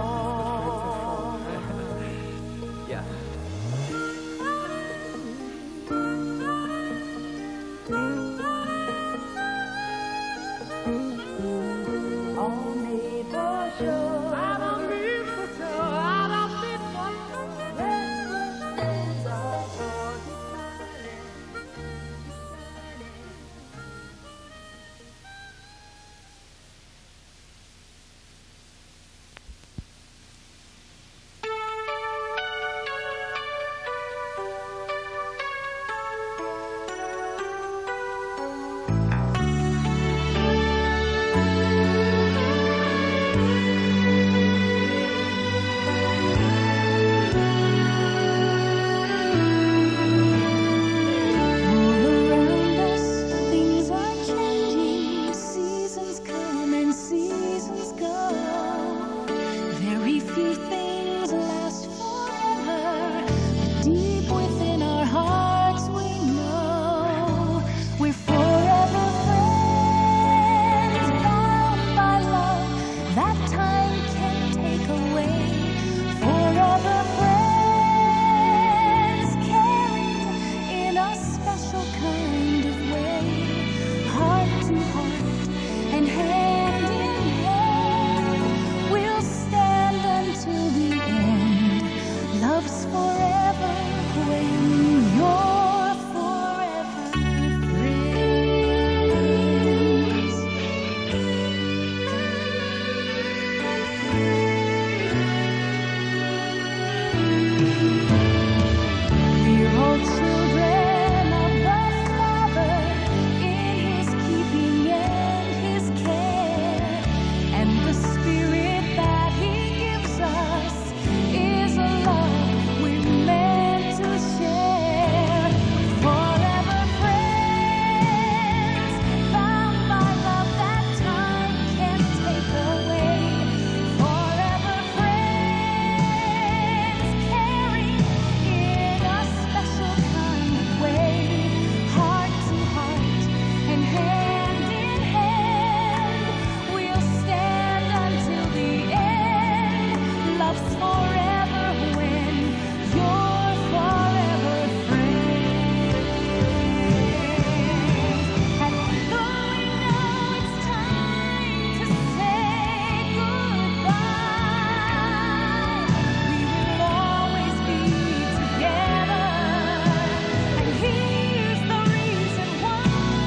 Yeah. On me for sure. I don't need for sure. I don't need for sure. That's what friends are for. Keep smiling, keep shining. All around us, things are changing. Seasons come and seasons go. Very few things last forever. But deep within our hearts, we know we're forever friends, bound by love that time can't take away. Forever friends, caring in a special kind of way, heart to heart and hand in hand. We'll stand until the end. Love's forever when you're forever friends. We're all children of the Father, in His keeping and His care, and the Spirit that He gives us is a love we're meant to share. Forever friends, bound by love that time can't take away. Forever friends, caring in a special kind of way, heart to heart and hand in hand. We'll stand until the end. Love's forever when you're forever friends. And though we know it's time to say goodbye, we will always be together. And here's the reason why.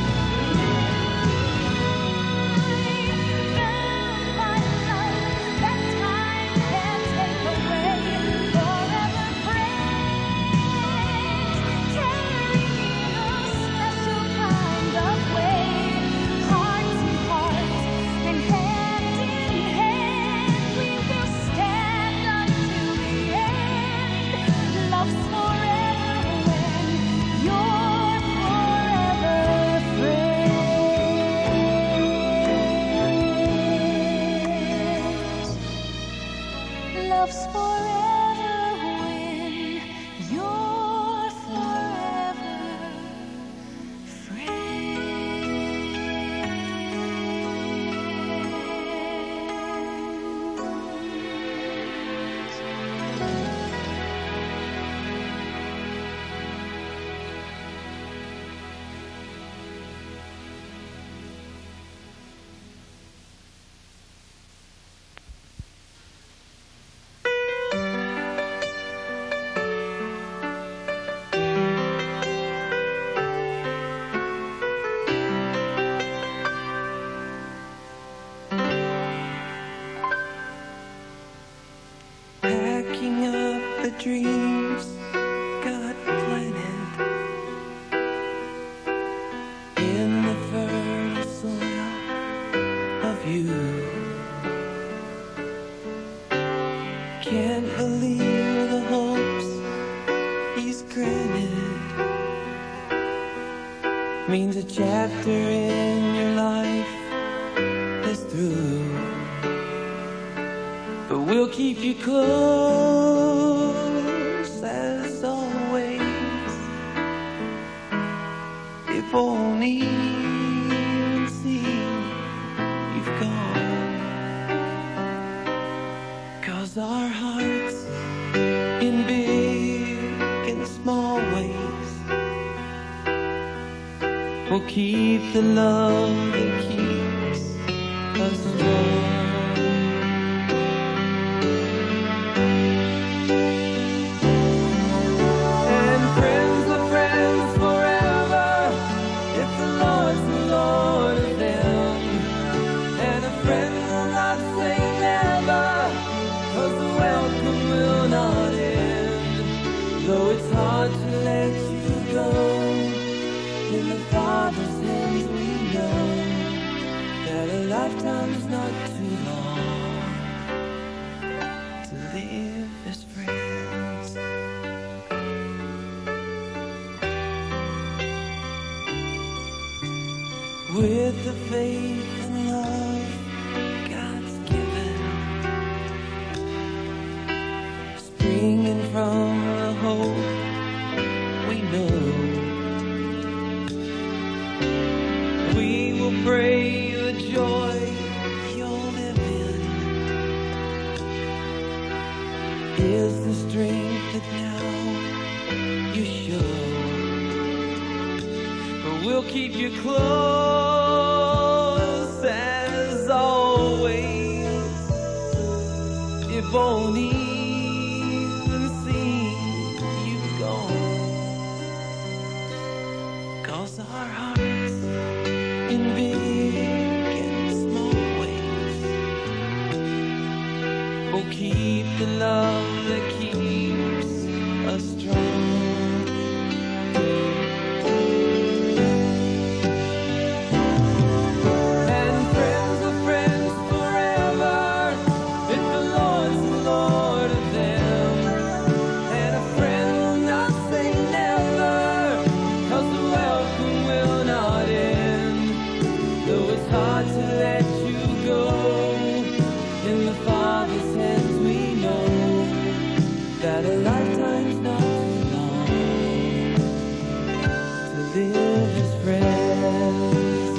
Bound by love that time can't take away. Forever friends, caring in a special kind of way, heart to heart and hand in hand. We will stand until the end. Love's forever when you're forever friends. Love's forever dreams got planted in the fertile soil of you. Can't believe the hopes he's granted. Means a chapter in your life is through. But we'll keep you close as always. If only you see you've gone. 'Cause our hearts in big and small ways will keep the love that keeps us strong. And friends are friends forever if the Lord's the Lord of them. And a friend will not say never, 'cause the welcome will not end. Though it's hard to let you go, in the Father's hands we know that a lifetime's not too long to live as friends. With the faith and love God's given, springing from the hope we know, we will pray the joy you'll live in is the strength that now you show. But we'll keep you close as always. If only you see you've gone. 'Cause our hearts in big and small ways will keep the love that keeps us strong. And friends are friends forever if the Lord's the Lord of them. And a friend will not say never, 'cause the welcome will not end. Though it's hard to let you go, in the Father's hands we know that a lifetime's not too long to live as friends.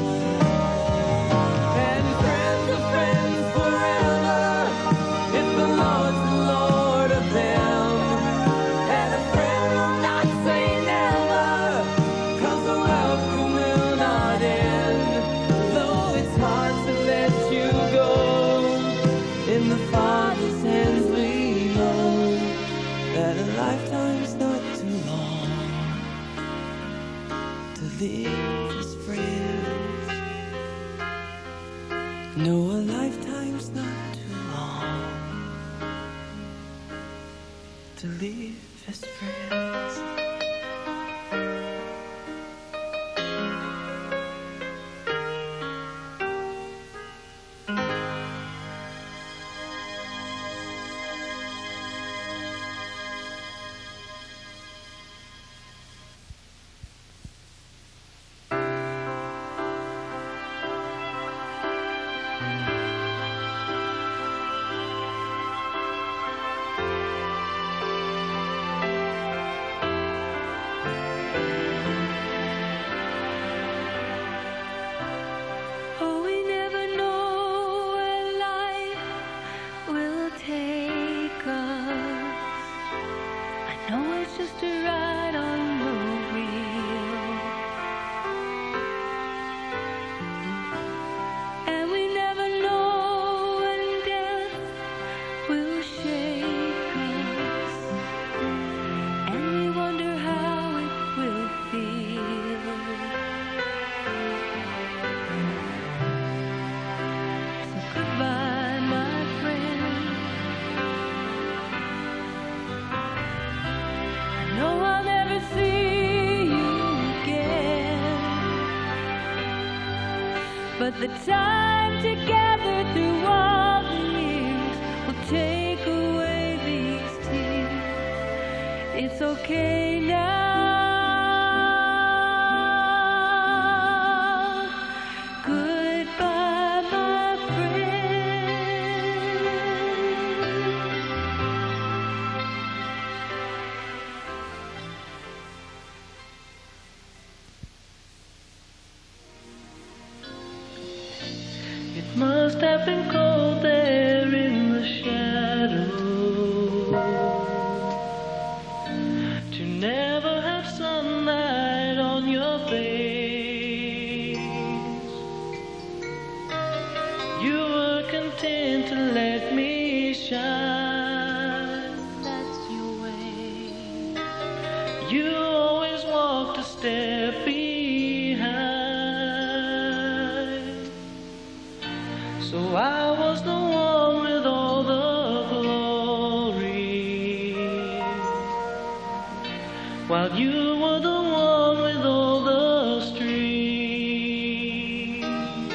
And friends are friends forever if the Lord's the Lord of them. And a friend will not say never, 'cause the welcome will not end. Though it's hard to let you go, in the Father's hands we know that a lifetime's not too long to live as friends. No, a lifetime's not too long to live as friends. But the time together through all the years will take away these tears. It's okay now. Goodbye, my friend. It must have been cold there in the shadow to never have sunlight on your face. You were content to let me shine. That's your way. You always walked a step behind. So I was the one with all the glory, while you were the one with all the strength.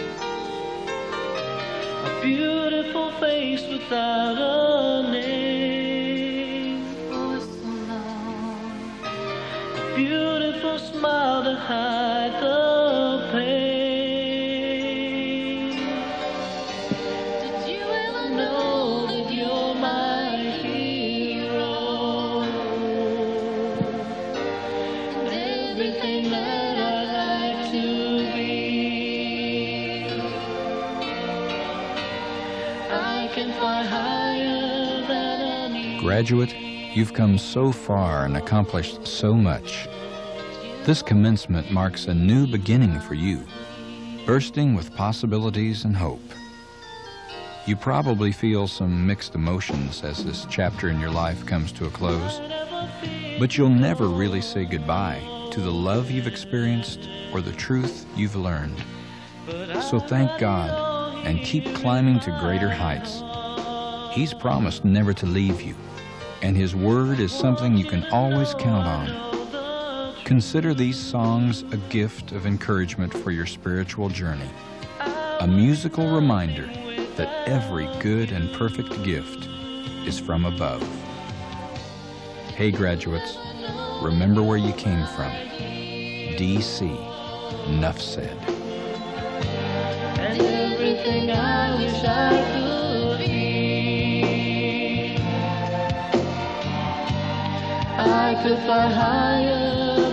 A beautiful face without a name, for so long. A beautiful smile to hide the pain. Graduate, you've come so far and accomplished so much. This commencement marks a new beginning for you, bursting with possibilities and hope. You probably feel some mixed emotions as this chapter in your life comes to a close, but you'll never really say goodbye to the love you've experienced or the truth you've learned. So thank God and keep climbing to greater heights. He's promised never to leave you, and His Word is something you can always count on. Consider these songs a gift of encouragement for your spiritual journey, a musical reminder that every good and perfect gift is from above. Hey graduates, remember where you came from. D.C. Nuff said. And everything I wish I could be, I could fly higher